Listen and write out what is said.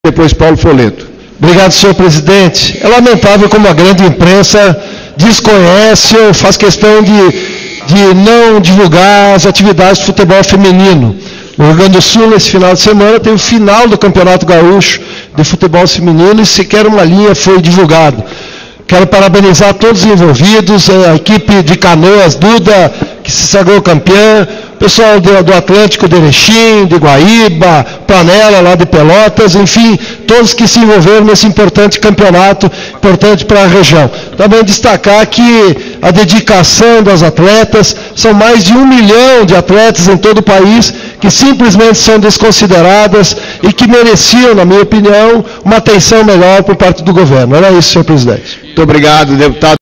Depois Paulo Folleto. Obrigado, senhor presidente. É lamentável como a grande imprensa desconhece ou faz questão de não divulgar as atividades de futebol feminino. No Rio Grande do Sul, nesse final de semana, tem o final do Campeonato Gaúcho de Futebol Feminino e sequer uma linha foi divulgada. Quero parabenizar todos os envolvidos, a equipe de Canoas, Duda, que se sagrou campeã, o pessoal do Atlântico de Erechim, de Guaíba, Panela, lá de Pelotas, enfim, todos que se envolveram nesse importante campeonato, importante para a região. Também destacar que a dedicação das atletas, são mais de 1 milhão de atletas em todo o país, que simplesmente são desconsideradas e que mereciam, na minha opinião, uma atenção melhor por parte do governo. Era isso, senhor presidente. Muito obrigado, deputado.